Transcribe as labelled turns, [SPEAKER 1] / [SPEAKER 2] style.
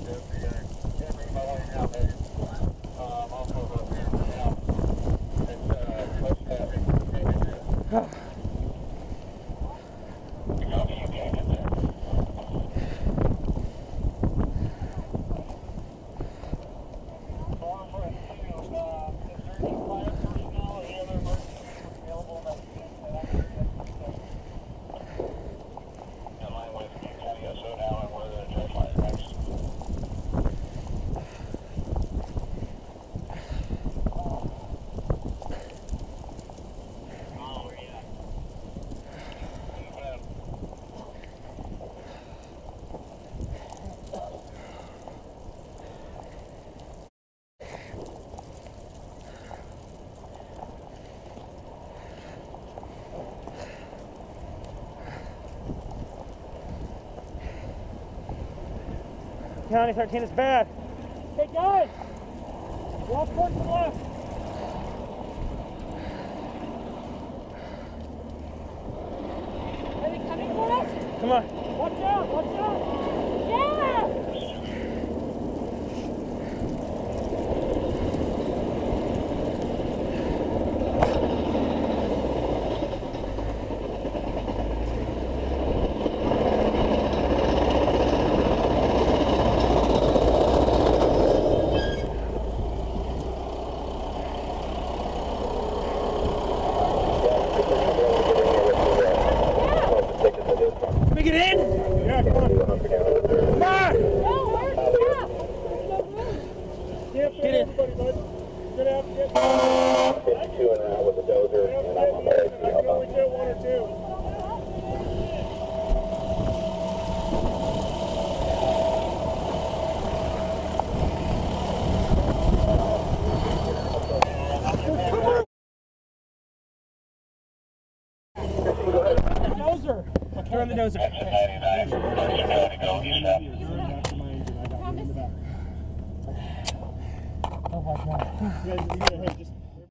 [SPEAKER 1] County 13 is bad.
[SPEAKER 2] Hey guys! Walk towards the left.
[SPEAKER 3] Are they coming for us?
[SPEAKER 1] Come on.
[SPEAKER 2] Watch out! Watch out!
[SPEAKER 3] Yeah!
[SPEAKER 1] Get in!
[SPEAKER 2] Yeah, come on.
[SPEAKER 1] Come on!
[SPEAKER 3] No, where's the top?
[SPEAKER 2] Get
[SPEAKER 1] in.
[SPEAKER 2] everybody, bud. Get out, get
[SPEAKER 4] 52 and out with a dozer, and I'm on my way to
[SPEAKER 2] I can only get one or two.
[SPEAKER 1] Dozer! Throw in the dozer.
[SPEAKER 2] Oh my God. Hey, just